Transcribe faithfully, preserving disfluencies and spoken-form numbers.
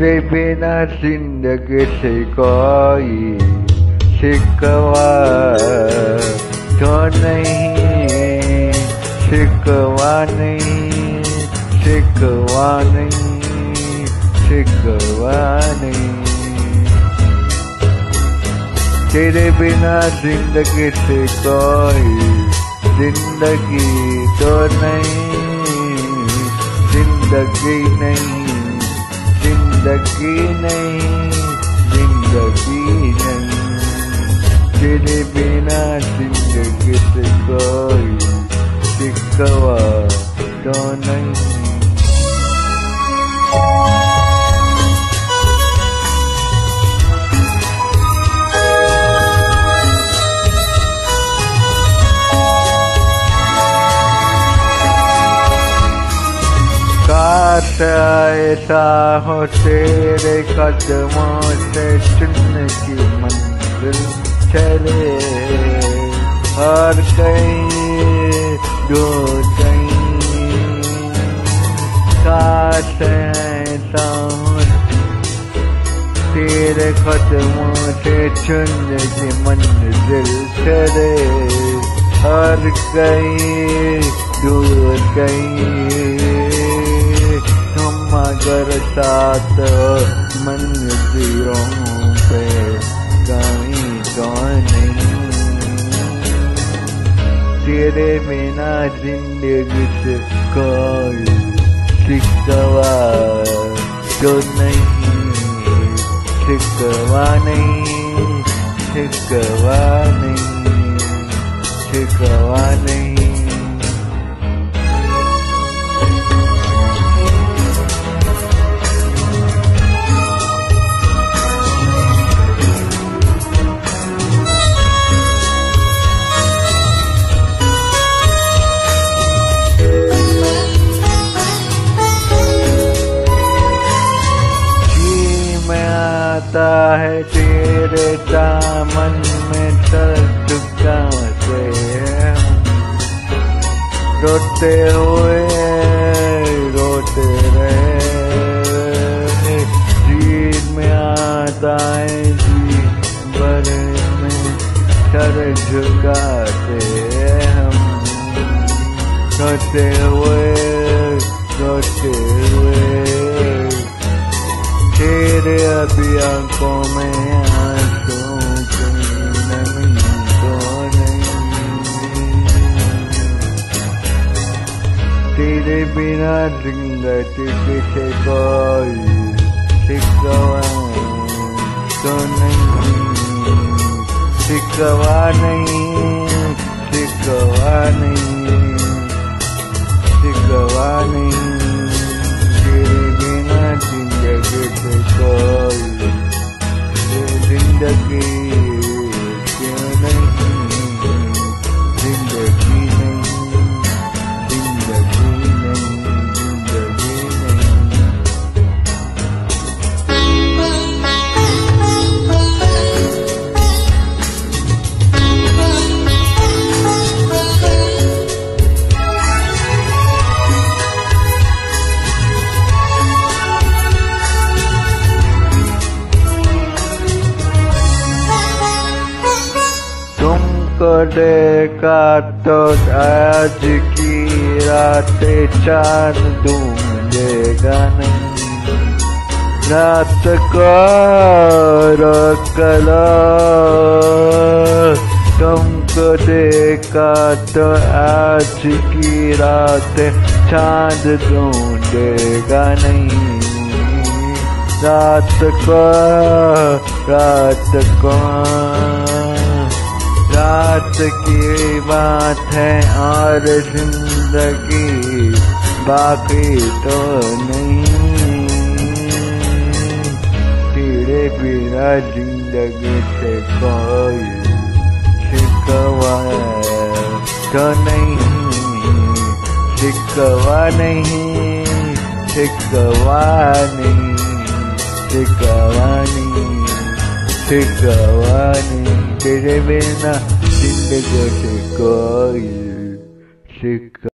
तेरे बिना जिंदगी से कोई शिकवा तो नहीं, शिकवा नहीं, शिकवा नहीं, शिकवा नहीं। तेरे बिना जिंदगी से कोई जिंदगी तो नहीं, जिंदगी नहीं, जिंदगी नहीं, जिंदगी नहीं। तेरे बिना जिंदगी से कोई शिकवा तो नहीं। काश ऐसा हो तेरे कदमों से चुन की मंजिल चले, और कहीं दूर कहीं। काश ऐसा हो तेरे कदमों से चुन की मंजिल चले, और कहीं दूर कहीं। मगर साथ मंजिलों पे कहीं तो नहीं। तेरे बिना जिंदगी से कोई शिकवा तो नहीं, शिकवा नहीं, शिकवा नहीं, शिकवा नहीं। आता है तेरे दामन में चल चुका से, रोते हुए रोते रहे। जीत में आता है जी भर में सर झुकाते हम, रोते हुए रोते हुए। तेरे अभी आंखों में आंसू की नमी तो नहीं। तेरे बिना जिंदगी से कोई शिकवा तो नहीं, शिकवा नहीं, शिकवा नहीं, शिकवा नहीं। तेरे बिना जिंदगी से कोई जिंदगी क्यों नहीं, जिंदगी नहीं, जिंदगी नहीं, जिंदगी नहीं। तुमको देखा तो आज की रातें चांद ढूंढेगा नहीं, रात को रोक लो। तुमको देखा तो आज की रातें चांद ढूंढेगा नहीं, रात को रात को। रात की बात है और जिंदगी बाकी तो नहीं। तेरे बिना जिंदगी से कोई शिकवा तो नहीं, शिकवा नहीं, शिकवा नहीं, शिकवा नहीं, शिकवा नहीं। तेरे बिना जिंदगी से कोई शिकवा